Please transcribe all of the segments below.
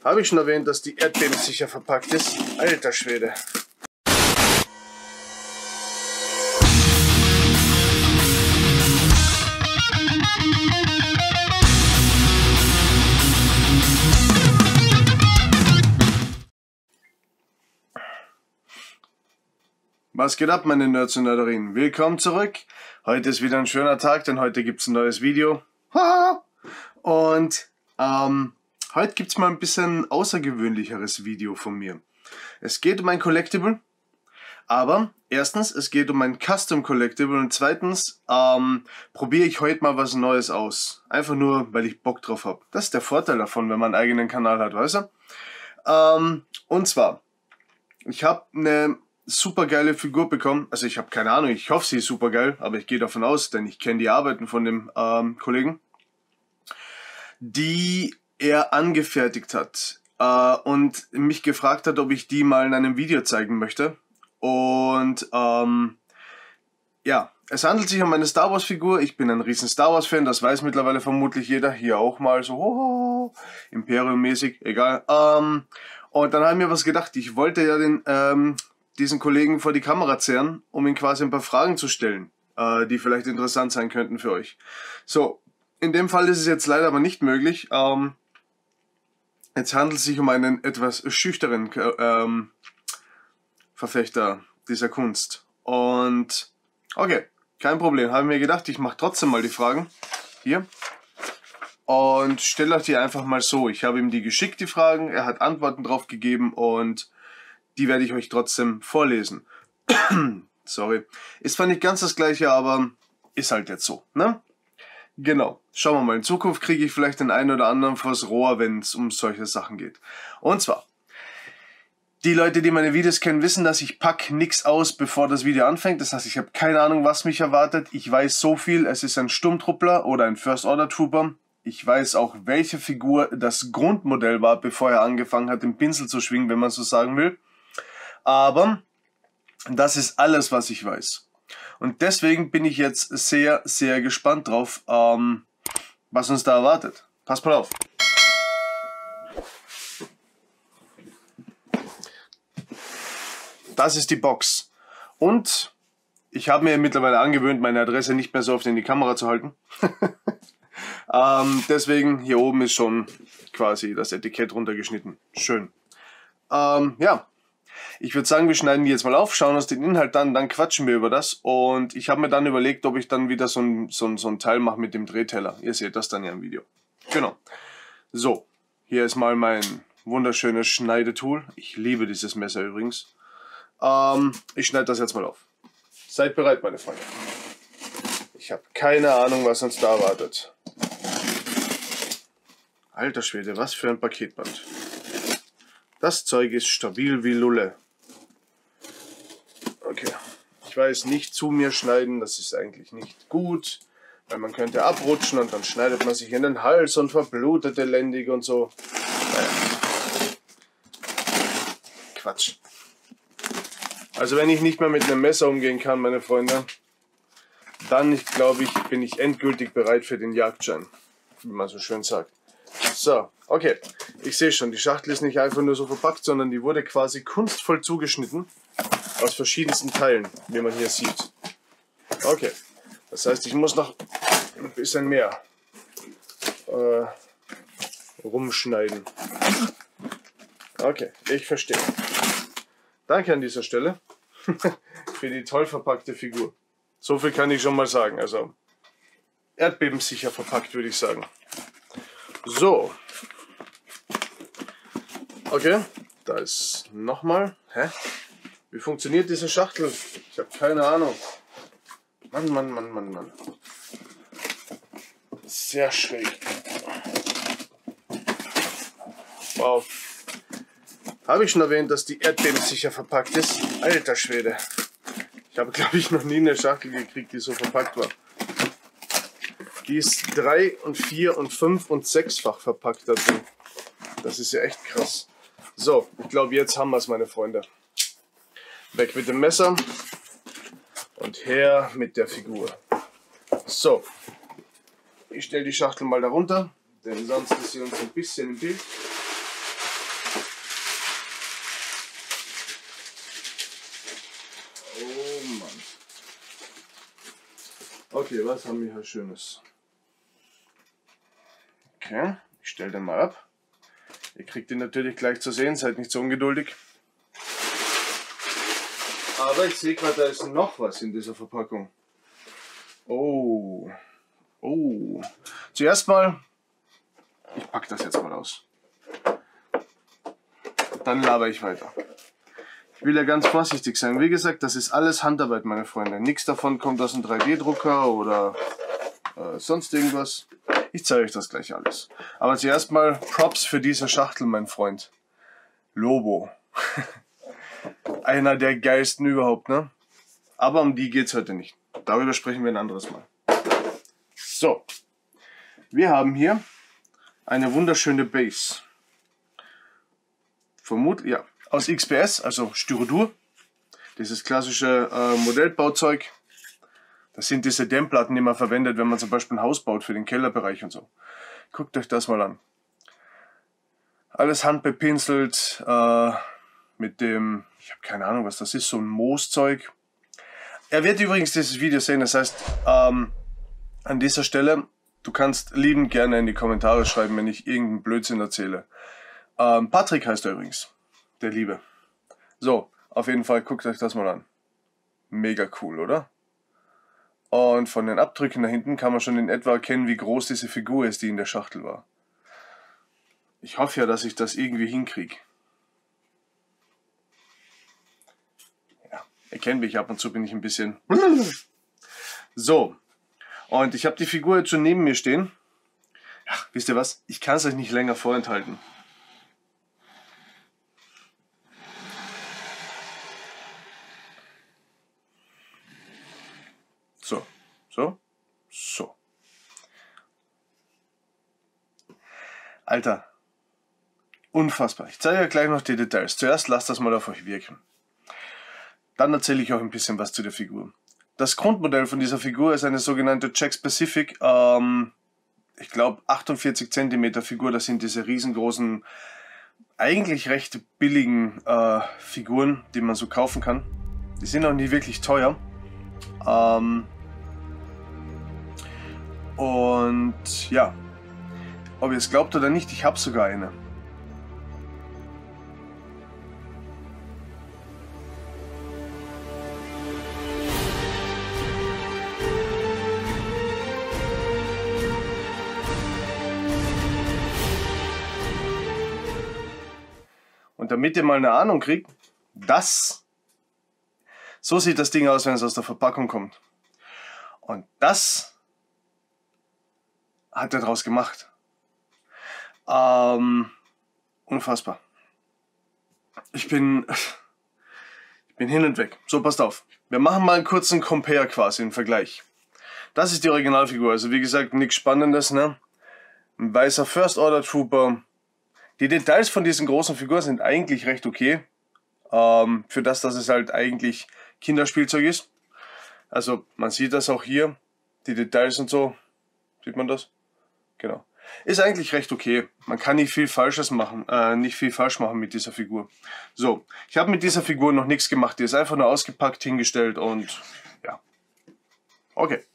Habe ich schon erwähnt, dass die erdbebensicher verpackt ist? Alter Schwede. Was geht ab, meine Nerds und Nerderinnen? Willkommen zurück. Heute ist wieder ein schöner Tag, denn heute gibt es ein neues Video. Und heute gibt es mal ein bisschen außergewöhnlicheres Video von mir. Es geht um ein Collectible, aber erstens, es geht um ein Custom Collectible und zweitens probiere ich heute mal was Neues aus. Einfach nur, weil ich Bock drauf habe. Das ist der Vorteil davon, wenn man einen eigenen Kanal hat, weißt du? Und zwar, ich habe eine super geile Figur bekommen. Also ich habe keine Ahnung, ich hoffe, sie ist super geil, aber ich gehe davon aus, denn ich kenne die Arbeiten von dem Kollegen, die er angefertigt hat und mich gefragt hat, ob ich die mal in einem Video zeigen möchte. Und ja, es handelt sich um eine Star Wars Figur. Ich bin ein riesen Star Wars Fan, das weiß mittlerweile vermutlich jeder. Hier auch mal so Imperium-mäßig, egal. Und dann habe ich mir was gedacht, ich wollte ja diesen Kollegen vor die Kamera zerren, um ihn quasi ein paar Fragen zu stellen, die vielleicht interessant sein könnten für euch. So, in dem Fall ist es jetzt leider aber nicht möglich. Jetzt handelt es sich um einen etwas schüchternen Verfechter dieser Kunst. Und okay, kein Problem. Habe mir gedacht, ich mache trotzdem mal die Fragen hier und stelle euch die einfach mal so. Ich habe ihm die geschickt, die Fragen. Er hat Antworten drauf gegeben und die werde ich euch trotzdem vorlesen. Sorry. Ist zwar nicht ganz das gleiche, aber ist halt jetzt so, ne? Genau. Schauen wir mal. In Zukunft kriege ich vielleicht den einen oder anderen vors Rohr, wenn es um solche Sachen geht. Und zwar, die Leute, die meine Videos kennen, wissen, dass ich pack nichts aus, bevor das Video anfängt. Das heißt, ich habe keine Ahnung, was mich erwartet. Ich weiß so viel. Es ist ein Sturmtruppler oder ein First Order Trooper. Ich weiß auch, welche Figur das Grundmodell war, bevor er angefangen hat, den Pinsel zu schwingen, wenn man so sagen will. Aber das ist alles, was ich weiß. Und deswegen bin ich jetzt sehr, sehr gespannt drauf, was uns da erwartet. Passt mal auf. Das ist die Box. Und ich habe mir mittlerweile angewöhnt, meine Adresse nicht mehr so oft in die Kamera zu halten. Deswegen, hier oben ist schon quasi das Etikett runtergeschnitten. Schön. Ja. Ich würde sagen, wir schneiden die jetzt mal auf, schauen uns den Inhalt an, dann quatschen wir über das. Und ich habe mir dann überlegt, ob ich dann wieder so ein Teil mache mit dem Drehteller. Ihr seht das dann ja im Video. Genau. So, hier ist mal mein wunderschönes Schneidetool. Ich liebe dieses Messer übrigens. Ich schneide das jetzt mal auf. Seid bereit, meine Freunde. Ich habe keine Ahnung, was uns da erwartet. Alter Schwede, was für ein Paketband. Das Zeug ist stabil wie Lulle. Okay, ich weiß, nicht zu mir schneiden, das ist eigentlich nicht gut, weil man könnte abrutschen und dann schneidet man sich in den Hals und verblutet elendig und so. Naja. Quatsch. Also wenn ich nicht mehr mit einem Messer umgehen kann, meine Freunde, dann, glaube ich, bin ich endgültig bereit für den Jagdschein, wie man so schön sagt. So, okay. Ich sehe schon, die Schachtel ist nicht einfach nur so verpackt, sondern die wurde quasi kunstvoll zugeschnitten. Aus verschiedensten Teilen, wie man hier sieht. Okay. Das heißt, ich muss noch ein bisschen mehr rumschneiden. Okay, ich verstehe. Danke an dieser Stelle für die toll verpackte Figur. So viel kann ich schon mal sagen. Also erdbebensicher verpackt, würde ich sagen. So. Okay, da ist nochmal. Hä? Wie funktioniert diese Schachtel? Ich habe keine Ahnung. Mann. Sehr schräg. Wow. Habe ich schon erwähnt, dass die erdbebensicher verpackt ist? Alter Schwede. Ich habe, glaube ich, noch nie eine Schachtel gekriegt, die so verpackt war. Die ist 3 und 4 und 5 und 6-fach verpackt da drin. Das ist ja echt krass. So, ich glaube, jetzt haben wir es, meine Freunde. Weg mit dem Messer und her mit der Figur. So, ich stelle die Schachtel mal darunter, denn sonst ist sie uns ein bisschen im Bild. Okay, was haben wir hier Schönes? Okay, ich stelle den mal ab. Ihr kriegt ihn natürlich gleich zu sehen, seid nicht so ungeduldig. Aber ich sehe gerade, da ist noch was in dieser Verpackung. Oh. Oh. Zuerst mal, ich packe das jetzt mal aus. Dann laber ich weiter. Ich will ja ganz vorsichtig sein. Wie gesagt, das ist alles Handarbeit, meine Freunde. Nichts davon kommt aus einem 3D-Drucker oder sonst irgendwas. Ich zeige euch das gleich alles. Aber zuerst mal Props für diese Schachtel, mein Freund. Lobo. Einer der geilsten überhaupt, ne? Aber um die geht es heute nicht. Darüber sprechen wir ein anderes Mal. So. Wir haben hier eine wunderschöne Base. Vermutlich, ja, aus XPS, also Styrodur. Dieses klassische Modellbauzeug. Das sind diese Dämmplatten, die man verwendet, wenn man zum Beispiel ein Haus baut für den Kellerbereich und so. Guckt euch das mal an. Alles handbepinselt mit dem, ich habe keine Ahnung, was das ist, so ein Mooszeug. Er wird übrigens dieses Video sehen, das heißt, an dieser Stelle, du kannst liebend gerne in die Kommentare schreiben, wenn ich irgendeinen Blödsinn erzähle. Patrick heißt er übrigens, der Liebe. So, auf jeden Fall guckt euch das mal an. Mega cool, oder? Und von den Abdrücken da hinten kann man schon in etwa erkennen, wie groß diese Figur ist, die in der Schachtel war. Ich hoffe ja, dass ich das irgendwie hinkriege. Ja, ihr kennt mich, ab und zu bin ich ein bisschen... So, und ich habe die Figur jetzt schon neben mir stehen. Ja, wisst ihr was? Ich kann es euch nicht länger vorenthalten. So, so, so. Alter, unfassbar. Ich zeige euch gleich noch die Details. Zuerst lasst das mal auf euch wirken. Dann erzähle ich euch ein bisschen was zu der Figur. Das Grundmodell von dieser Figur ist eine sogenannte Jakks Pacific, ich glaube 48 cm Figur. Das sind diese riesengroßen, eigentlich recht billigen Figuren, die man so kaufen kann. Die sind auch nicht wirklich teuer. Und ja, ob ihr es glaubt oder nicht, ich habe sogar eine. Und damit ihr mal eine Ahnung kriegt, so sieht das Ding aus, wenn es aus der Verpackung kommt. Und das hat er daraus gemacht. Unfassbar. Ich bin hin und weg. So, passt auf. Wir machen mal einen kurzen Compare quasi, einen Vergleich. Das ist die Originalfigur. Also wie gesagt, nichts Spannendes, ne? Ein weißer First Order Trooper. Die Details von diesen großen Figuren sind eigentlich recht okay. Für das, dass es halt eigentlich Kinderspielzeug ist. Also man sieht das auch hier. Die Details und so. Sieht man das? Genau. Ist eigentlich recht okay. Man kann nicht viel falsch machen mit dieser Figur. So, ich habe mit dieser Figur noch nichts gemacht. Die ist einfach nur ausgepackt, hingestellt und ja. Okay.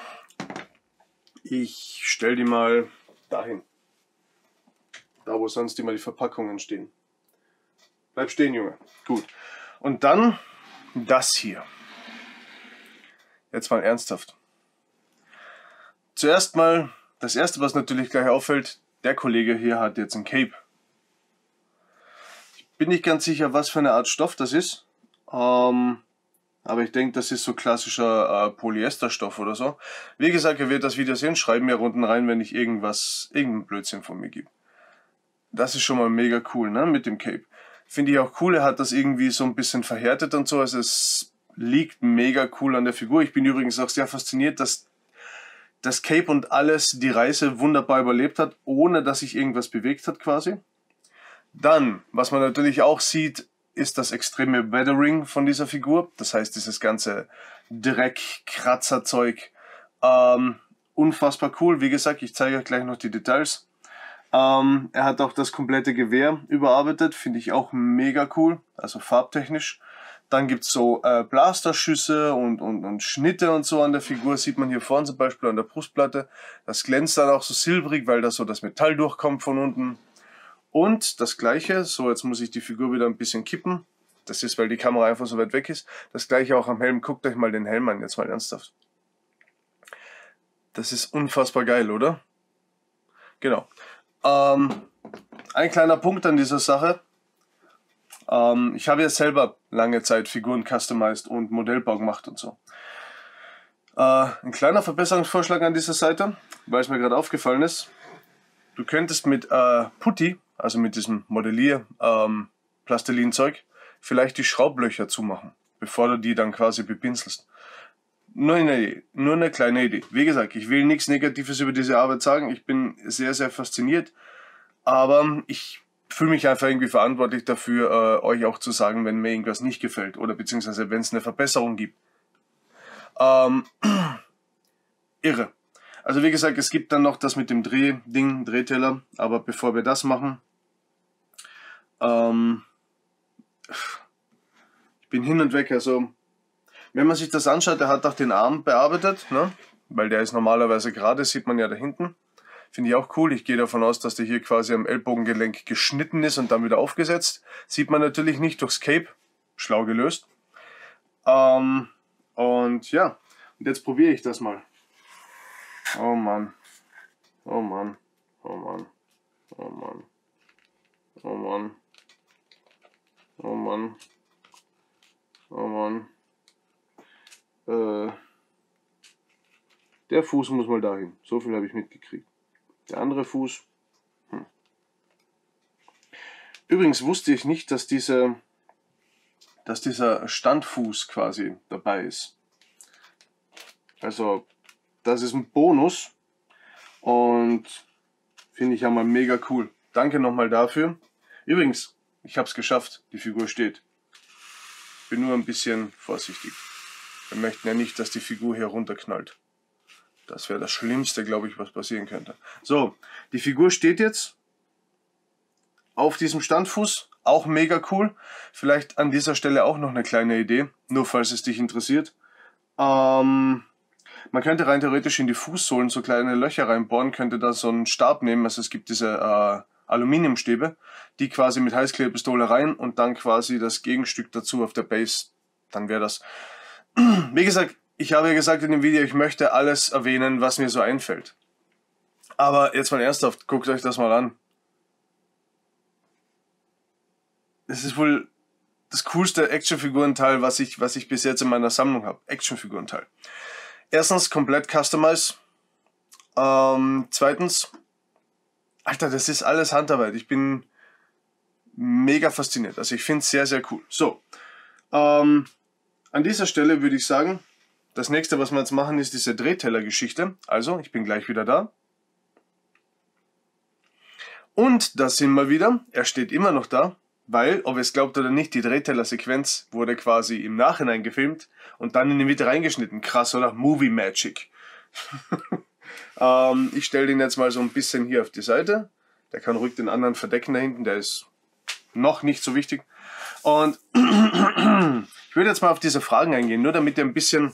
Ich stelle die mal dahin. Da, wo sonst immer die Verpackungen stehen. Bleib stehen, Junge. Gut. Und dann das hier. Jetzt mal ernsthaft. Zuerst mal, das erste, was natürlich gleich auffällt, der Kollege hier hat jetzt ein Cape. Ich bin nicht ganz sicher, was für eine Art Stoff das ist. Aber ich denke, das ist so klassischer Polyesterstoff oder so. Wie gesagt, ihr werdet das Video sehen. Schreibt mir unten rein, wenn ich irgendeinen Blödsinn von mir gebe. Das ist schon mal mega cool, ne, mit dem Cape. Finde ich auch cool, er hat das irgendwie so ein bisschen verhärtet und so, also es liegt mega cool an der Figur. Ich bin übrigens auch sehr fasziniert, dass das Cape und alles die Reise wunderbar überlebt hat, ohne dass sich irgendwas bewegt hat quasi. Dann, was man natürlich auch sieht, ist das extreme Weathering von dieser Figur. Das heißt, dieses ganze Dreck-Kratzer-Zeug. Unfassbar cool. Wie gesagt, ich zeige euch gleich noch die Details. Er hat auch das komplette Gewehr überarbeitet, finde ich auch mega cool, also farbtechnisch. Dann gibt es so Blasterschüsse und Schnitte und so an der Figur. Sieht man hier vorne zum Beispiel an der Brustplatte. Das glänzt dann auch so silbrig, weil da so das Metall durchkommt von unten. Und das gleiche, so jetzt muss ich die Figur wieder ein bisschen kippen. Das ist, weil die Kamera einfach so weit weg ist. Das gleiche auch am Helm. Guckt euch mal den Helm an, jetzt mal ernsthaft. Das ist unfassbar geil, oder? Genau. Ein kleiner Punkt an dieser Sache. Ich habe ja selber lange Zeit Figuren customized und Modellbau gemacht und so. Ein kleiner Verbesserungsvorschlag an dieser Seite, weil es mir gerade aufgefallen ist. Du könntest mit Putty, also mit diesem Modellier-Plastilin-Zeug, vielleicht die Schraublöcher zumachen, bevor du die dann quasi bepinselst. Nur eine kleine Idee. Wie gesagt, ich will nichts Negatives über diese Arbeit sagen. Ich bin sehr, sehr fasziniert. Aber ich fühle mich einfach irgendwie verantwortlich dafür, euch auch zu sagen, wenn mir irgendwas nicht gefällt. Oder beziehungsweise wenn es eine Verbesserung gibt. Irre. Also wie gesagt, es gibt dann noch das mit dem Drehteller. Aber bevor wir das machen, ich bin hin und weg. Also wenn man sich das anschaut, der hat auch den Arm bearbeitet, ne? Weil der ist normalerweise gerade, sieht man ja da hinten. Finde ich auch cool. Ich gehe davon aus, dass der hier quasi am Ellbogengelenk geschnitten ist und dann wieder aufgesetzt. Sieht man natürlich nicht durchs Cape. Schlau gelöst. Und ja, und jetzt probiere ich das mal. Oh Mann. Oh Mann. Oh Mann. Oh Mann. Oh Mann. Oh Mann. Oh Mann. Der Fuß muss mal dahin. So viel habe ich mitgekriegt. Der andere Fuß. Übrigens wusste ich nicht, dass dieser Standfuß quasi dabei ist. Also, das ist ein Bonus und finde ich ja mal mega cool. Danke nochmal dafür. Übrigens, ich habe es geschafft. Die Figur steht. Bin nur ein bisschen vorsichtig. Wir möchten ja nicht, dass die Figur hier runterknallt. Das wäre das Schlimmste, glaube ich, was passieren könnte. So, die Figur steht jetzt auf diesem Standfuß. Auch mega cool. Vielleicht an dieser Stelle auch noch eine kleine Idee, nur falls es dich interessiert. Man könnte rein theoretisch in die Fußsohlen so kleine Löcher reinbohren, könnte da so einen Stab nehmen. Also es gibt diese Aluminiumstäbe, die quasi mit Heißklebepistole rein und dann quasi das Gegenstück dazu auf der Base. Dann wäre das... Wie gesagt, ich habe ja gesagt in dem Video, ich möchte alles erwähnen, was mir so einfällt. Aber jetzt mal ernsthaft, guckt euch das mal an. Das ist wohl das coolste Actionfigurenteil, was ich bis jetzt in meiner Sammlung habe. Actionfigurenteil. Erstens, komplett customized. Zweitens, Alter, das ist alles Handarbeit. Ich bin mega fasziniert. Also ich finde es sehr, sehr cool. So, an dieser Stelle würde ich sagen, das nächste, was wir jetzt machen, ist diese Drehteller-Geschichte. Also, ich bin gleich wieder da. Und da sind wir wieder. Er steht immer noch da, weil, ob ihr es glaubt oder nicht, die Drehteller-Sequenz wurde quasi im Nachhinein gefilmt und dann in die Mitte reingeschnitten. Krass, oder? Movie Magic. Ich stelle den jetzt mal so ein bisschen hier auf die Seite. Der kann ruhig den anderen verdecken da hinten, der ist noch nicht so wichtig. Und ich würde jetzt mal auf diese Fragen eingehen, nur damit ihr ein bisschen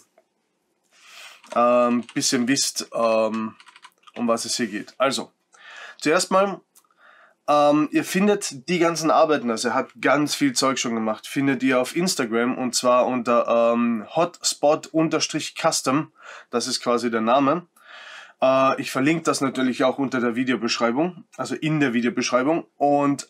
wisst, um was es hier geht. Also, zuerst mal, ihr findet die ganzen Arbeiten, also er hat ganz viel Zeug schon gemacht, findet ihr auf Instagram und zwar unter hotspot_custom, das ist quasi der Name. Ich verlinke das natürlich auch unter der Videobeschreibung, also in der Videobeschreibung und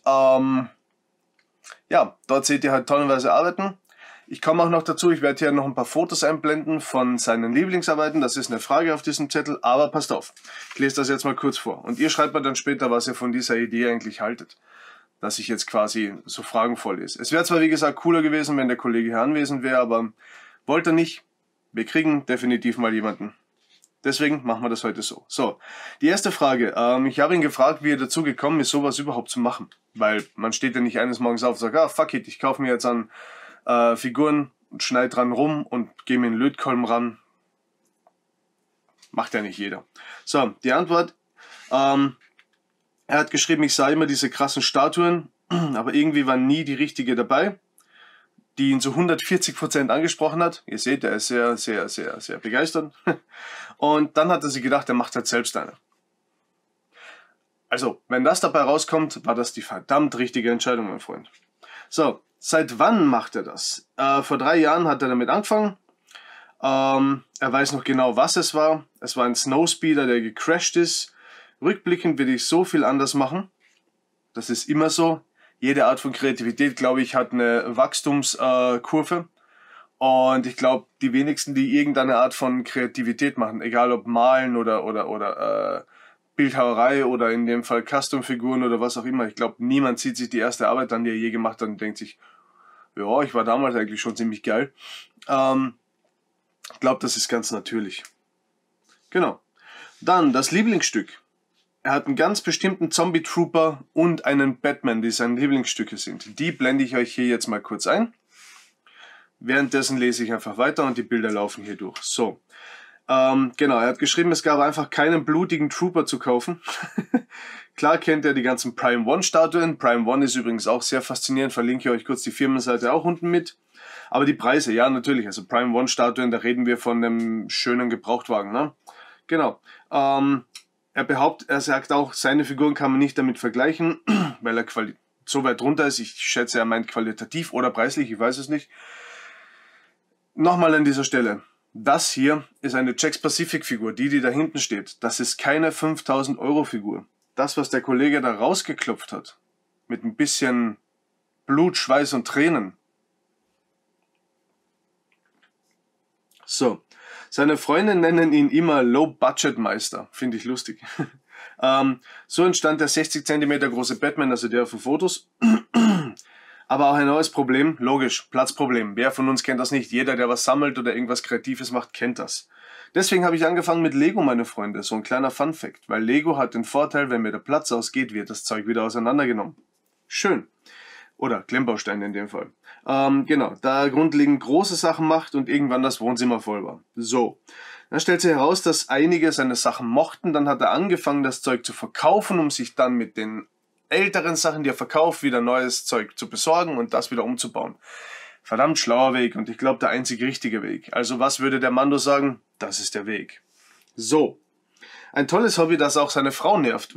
ja, dort seht ihr halt tonnenweise Arbeiten. Ich komme auch noch dazu, ich werde hier noch ein paar Fotos einblenden von seinen Lieblingsarbeiten. Das ist eine Frage auf diesem Zettel, aber passt auf. Ich lese das jetzt mal kurz vor. Und ihr schreibt mir dann später, was ihr von dieser Idee eigentlich haltet. Dass ich jetzt quasi so Fragen vorlese. Es wäre zwar, wie gesagt, cooler gewesen, wenn der Kollege hier anwesend wäre, aber wollte er nicht. Wir kriegen definitiv mal jemanden. Deswegen machen wir das heute so. So, die erste Frage. Ich habe ihn gefragt, wie er dazu gekommen ist, sowas überhaupt zu machen. Weil man steht ja nicht eines Morgens auf und sagt, ah, fuck it, ich kaufe mir jetzt an Figuren und schneide dran rum und gehe mir einen Lötkolben ran. Macht ja nicht jeder. So, die Antwort. Er hat geschrieben, ich sah immer diese krassen Statuen, aber irgendwie war nie die richtige dabei. die ihn zu 140% angesprochen hat. Ihr seht, er ist sehr, sehr, sehr, sehr begeistert. Und dann hat er sich gedacht, er macht halt selbst eine. Also, wenn das dabei rauskommt, war das die verdammt richtige Entscheidung, mein Freund. So, seit wann macht er das? Vor 3 Jahren hat er damit angefangen. Er weiß noch genau, was es war. Es war ein Snowspeeder, der gecrashed ist. Rückblickend würde ich so viel anders machen. Das ist immer so. Jede Art von Kreativität, glaube ich, hat eine Wachstumskurve. Und ich glaube, die wenigsten, die irgendeine Art von Kreativität machen, egal ob Malen oder Bildhauerei oder in dem Fall Custom-Figuren oder was auch immer, ich glaube, niemand sieht sich die erste Arbeit an, die er je gemacht hat und denkt sich, ja, ich war damals eigentlich schon ziemlich geil. Ich glaube, das ist ganz natürlich. Genau. Dann das Lieblingsstück. Er hat einen ganz bestimmten Zombie-Trooper und einen Batman, die seine Lieblingsstücke sind. Die blende ich euch hier jetzt mal kurz ein. Währenddessen lese ich einfach weiter und die Bilder laufen hier durch. So, genau, er hat geschrieben, es gab einfach keinen blutigen Trooper zu kaufen. Klar kennt er die ganzen Prime One Statuen. Prime One ist übrigens auch sehr faszinierend, verlinke ich euch kurz die Firmenseite auch unten mit. Aber die Preise, ja natürlich, also Prime One Statuen, da reden wir von einem schönen Gebrauchtwagen, ne? Genau. Er sagt auch, seine Figuren kann man nicht damit vergleichen, weil er so weit runter ist. Ich schätze, er meint qualitativ oder preislich, ich weiß es nicht. Nochmal an dieser Stelle. Das hier ist eine Jakks Pacific Figur, die da hinten steht. Das ist keine 5000 Euro Figur. Das, was der Kollege da rausgeklopft hat, mit ein bisschen Blut, Schweiß und Tränen. So. Seine Freunde nennen ihn immer Low-Budget-Meister. Finde ich lustig. So entstand der 60 cm große Batman, also der auf den Fotos. Aber auch ein neues Problem, logisch, Platzproblem. Wer von uns kennt das nicht? Jeder, der was sammelt oder irgendwas Kreatives macht, kennt das. Deswegen habe ich angefangen mit Lego, meine Freunde. So ein kleiner Fun-Fact. Weil Lego hat den Vorteil, wenn mir der Platz ausgeht, wird das Zeug wieder auseinandergenommen. Schön. Oder Klemmbausteine in dem Fall. Genau, da er grundlegend große Sachen macht und irgendwann das Wohnzimmer voll war. So, dann stellt sich heraus, dass einige seine Sachen mochten. Dann hat er angefangen, das Zeug zu verkaufen, um sich dann mit den älteren Sachen, die er verkauft, wieder neues Zeug zu besorgen und das wieder umzubauen. Verdammt schlauer Weg und ich glaube der einzig richtige Weg. Also was würde der Mando sagen? Das ist der Weg. So, ein tolles Hobby, das auch seine Frau nervt.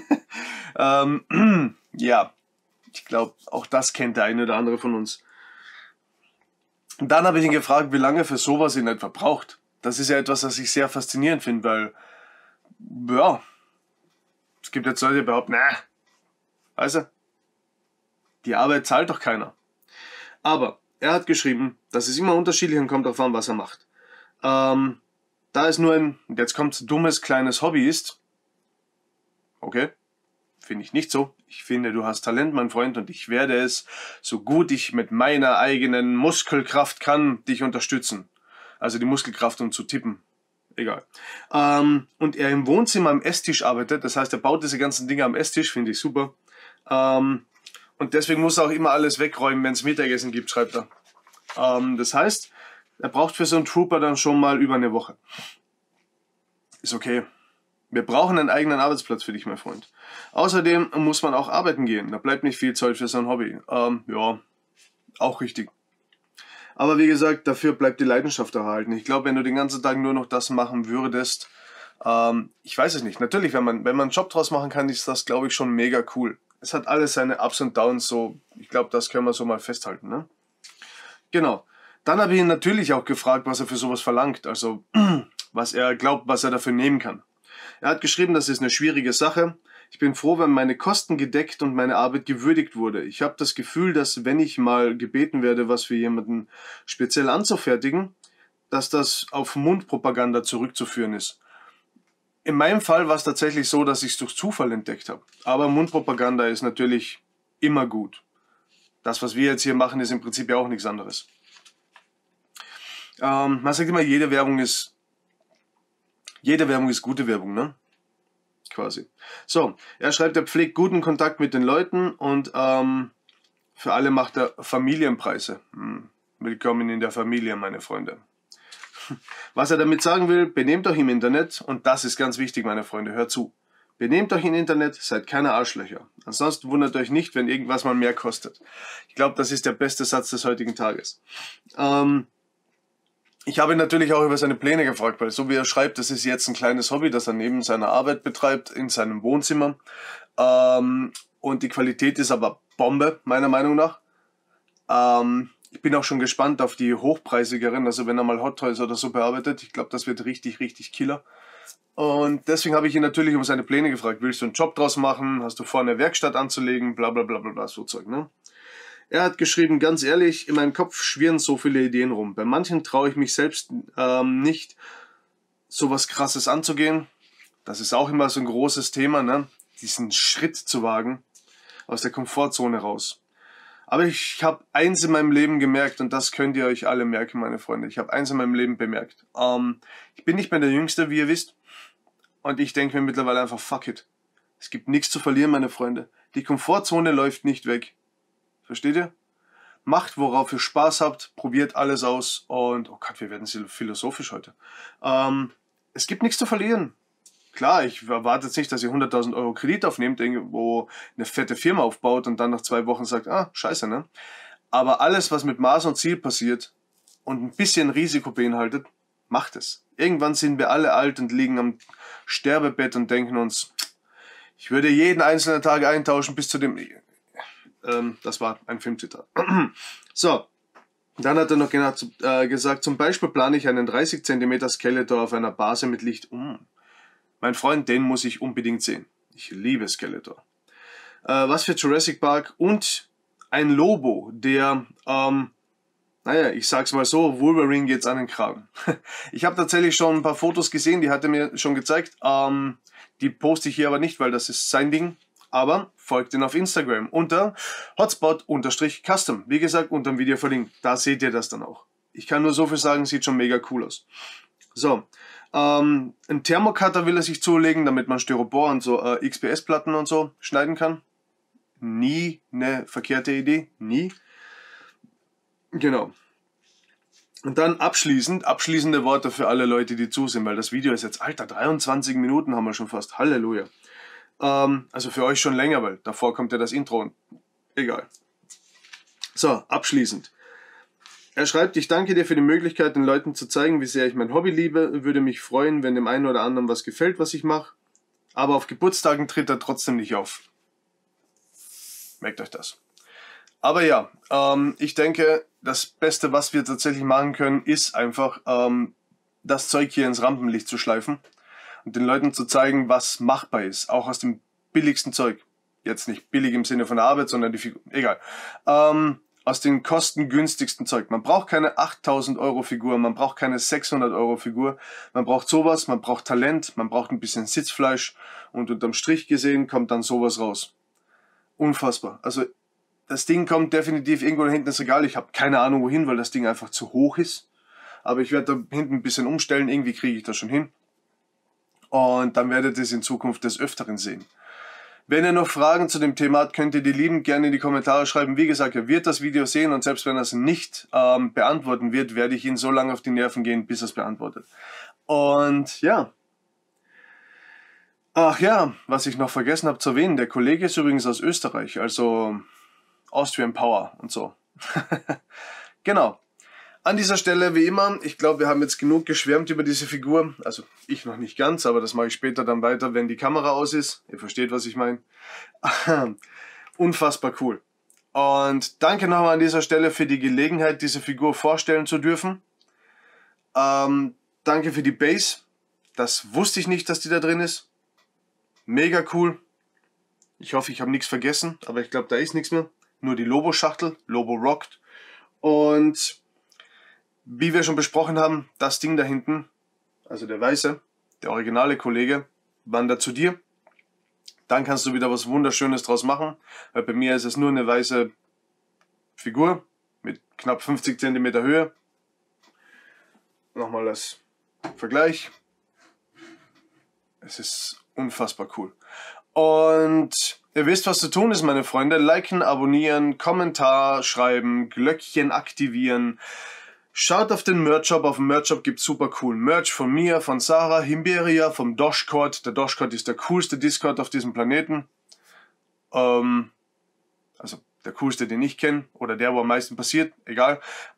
Ja, ich glaube, auch das kennt der eine oder andere von uns. Und dann habe ich ihn gefragt, wie lange für sowas in etwa braucht. Das ist ja etwas, was ich sehr faszinierend finde, weil, ja, es gibt jetzt Leute, die behaupten, also, die Arbeit zahlt doch keiner. Aber er hat geschrieben, dass es immer unterschiedlich und kommt darauf an, was er macht. Da es nur ein, jetzt kommt dummes kleines Hobby ist, okay, finde ich nicht so. Ich finde, du hast Talent, mein Freund, und ich werde es, so gut ich mit meiner eigenen Muskelkraft kann, dich unterstützen. Also die Muskelkraft, um zu tippen. Egal. Und er im Wohnzimmer am Esstisch arbeitet, das heißt, er baut diese ganzen Dinge am Esstisch, finde ich super. Und deswegen muss er auch immer alles wegräumen, wenn es Mittagessen gibt, schreibt er. Das heißt, er braucht für so einen Trooper dann schon mal über eine Woche. Ist okay. Wir brauchen einen eigenen Arbeitsplatz für dich, mein Freund. Außerdem muss man auch arbeiten gehen. Da bleibt nicht viel Zeit für so ein Hobby. Ja, auch richtig. Aber wie gesagt, dafür bleibt die Leidenschaft erhalten. Ich glaube, wenn du den ganzen Tag nur noch das machen würdest, ich weiß es nicht. Natürlich, wenn man einen Job draus machen kann, ist das, glaube ich, schon mega cool. Es hat alles seine Ups und Downs, so, ich glaube, das können wir so mal festhalten, ne? Genau. Dann habe ich ihn natürlich auch gefragt, was er für sowas verlangt, also was er glaubt, was er dafür nehmen kann. Er hat geschrieben, das ist eine schwierige Sache. Ich bin froh, wenn meine Kosten gedeckt und meine Arbeit gewürdigt wurde. Ich habe das Gefühl, dass wenn ich mal gebeten werde, was für jemanden speziell anzufertigen, dass das auf Mundpropaganda zurückzuführen ist. In meinem Fall war es tatsächlich so, dass ich es durch Zufall entdeckt habe. Aber Mundpropaganda ist natürlich immer gut. Das, was wir jetzt hier machen, ist im Prinzip ja auch nichts anderes. Man sagt immer, jede Werbung ist gute Werbung, ne? Quasi. So, er schreibt, er pflegt guten Kontakt mit den Leuten und für alle macht er Familienpreise. Willkommen in der Familie, meine Freunde. Was er damit sagen will, benehmt euch im Internet, und das ist ganz wichtig, meine Freunde, hört zu. Benehmt euch im Internet, seid keine Arschlöcher. Ansonsten wundert euch nicht, wenn irgendwas mal mehr kostet. Ich glaube, das ist der beste Satz des heutigen Tages. Ich habe ihn natürlich auch über seine Pläne gefragt, weil so wie er schreibt, das ist jetzt ein kleines Hobby, das er neben seiner Arbeit betreibt, in seinem Wohnzimmer. Und die Qualität ist aber Bombe, meiner Meinung nach. Ich bin auch schon gespannt auf die hochpreisigeren, also wenn er mal Hot Toys oder so bearbeitet. Ich glaube, das wird richtig, richtig Killer. Und deswegen habe ich ihn natürlich um seine Pläne gefragt. Willst du einen Job draus machen? Hast du vor, eine Werkstatt anzulegen? Bla bla bla bla bla, so Zeug, ne? Er hat geschrieben, ganz ehrlich, in meinem Kopf schwirren so viele Ideen rum. Bei manchen traue ich mich selbst nicht, sowas Krasses anzugehen. Das ist auch immer so ein großes Thema, ne? Diesen Schritt zu wagen, aus der Komfortzone raus. Aber ich habe eins in meinem Leben gemerkt, und das könnt ihr euch alle merken, meine Freunde. Ich habe eins in meinem Leben bemerkt. Ich bin nicht mehr der Jüngste, wie ihr wisst. Und ich denke mir mittlerweile einfach, fuck it. Es gibt nichts zu verlieren, meine Freunde. Die Komfortzone läuft nicht weg. Versteht ihr? Macht, worauf ihr Spaß habt, probiert alles aus und, oh Gott, wir werden philosophisch heute. Es gibt nichts zu verlieren. Klar, ich erwarte jetzt nicht, dass ihr 100.000 Euro Kredit aufnehmt, irgendwo eine fette Firma aufbaut und dann nach 2 Wochen sagt, ah, scheiße, ne? Aber alles, was mit Maß und Ziel passiert und ein bisschen Risiko beinhaltet, macht es. Irgendwann sind wir alle alt und liegen am Sterbebett und denken uns, ich würde jeden einzelnen Tag eintauschen bis zu dem... Das war ein Filmzitat. So, dann hat er noch gesagt, zum Beispiel plane ich einen 30 cm Skeletor auf einer Base mit Licht. Mein Freund, den muss ich unbedingt sehen. Ich liebe Skeletor. Was für Jurassic Park und ein Lobo, der, naja, ich sag's mal so, Wolverine geht's an den Kragen. Ich habe tatsächlich schon ein paar Fotos gesehen, die hat er mir schon gezeigt. Die poste ich hier aber nicht, weil das ist sein Ding. Aber folgt ihn auf Instagram unter hotspot_custom. Wie gesagt, unter dem Video verlinkt. Da seht ihr das dann auch. Ich kann nur so viel sagen, sieht schon mega cool aus. So, ein Thermocutter will er sich zulegen, damit man Styropor und so XPS-Platten und so schneiden kann. Nie eine verkehrte Idee. Nie. Genau. Und dann abschließende Worte für alle Leute, die zusehen, weil das Video ist jetzt, Alter, 23 Minuten haben wir schon fast. Halleluja. Also für euch schon länger, weil davor kommt ja das Intro und egal. So, abschließend. Er schreibt, ich danke dir für die Möglichkeit, den Leuten zu zeigen, wie sehr ich mein Hobby liebe. Würde mich freuen, wenn dem einen oder anderen was gefällt, was ich mache. Aber auf Geburtstagen tritt er trotzdem nicht auf. Merkt euch das. Aber ja, ich denke, das Beste, was wir tatsächlich machen können, ist einfach das Zeug hier ins Rampenlicht zu schleifen. Und den Leuten zu zeigen, was machbar ist. Auch aus dem billigsten Zeug. Jetzt nicht billig im Sinne von der Arbeit, sondern die Figur. Egal. Aus dem kostengünstigsten Zeug. Man braucht keine 8.000 Euro Figur, man braucht keine 600 Euro Figur. Man braucht sowas, man braucht Talent, man braucht ein bisschen Sitzfleisch. Und unterm Strich gesehen kommt dann sowas raus. Unfassbar. Also das Ding kommt definitiv irgendwo da hinten ins Regal. Ich habe keine Ahnung wohin, weil das Ding einfach zu hoch ist. Aber ich werde da hinten ein bisschen umstellen. Irgendwie kriege ich das schon hin. Und dann werdet ihr es in Zukunft des Öfteren sehen. Wenn ihr noch Fragen zu dem Thema habt, könnt ihr die liebend gerne in die Kommentare schreiben. Wie gesagt, er wird das Video sehen und selbst wenn er es nicht beantworten wird, werde ich ihn so lange auf die Nerven gehen, bis er es beantwortet. Und ja. Ach ja, was ich noch vergessen habe zu erwähnen, der Kollege ist übrigens aus Österreich, also Austrian Power und so. Genau. An dieser Stelle, wie immer, ich glaube, wir haben jetzt genug geschwärmt über diese Figur. Also ich noch nicht ganz, aber das mache ich später dann weiter, wenn die Kamera aus ist. Ihr versteht, was ich meine. Unfassbar cool. Und danke nochmal an dieser Stelle für die Gelegenheit, diese Figur vorstellen zu dürfen. Danke für die Base. Das wusste ich nicht, dass die da drin ist. Mega cool. Ich hoffe, ich habe nichts vergessen, aber ich glaube, da ist nichts mehr. Nur die Lobo-Schachtel. Lobo rockt. Und wie wir schon besprochen haben, das Ding da hinten, also der weiße, der originale Kollege, wandert zu dir. Dann kannst du wieder was Wunderschönes draus machen, weil bei mir ist es nur eine weiße Figur mit knapp 50 cm Höhe. Nochmal das Vergleich. Es ist unfassbar cool. Und ihr wisst, was zu tun ist, meine Freunde. Liken, abonnieren, Kommentar schreiben, Glöckchen aktivieren. Schaut auf den Merch-Shop. Auf dem Merch-Shop gibt es super coolen Merch von mir, von Sarah, Himberia, vom Doshcode. Der Doshcode ist der coolste Discord auf diesem Planeten. Also der coolste, den ich kenne. Oder der, wo am meisten passiert. Egal.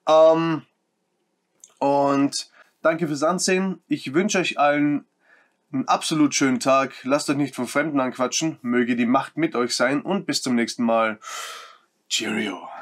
Und danke fürs Ansehen. Ich wünsche euch allen einen absolut schönen Tag. Lasst euch nicht von Fremden anquatschen. Möge die Macht mit euch sein. Und bis zum nächsten Mal. Cheerio.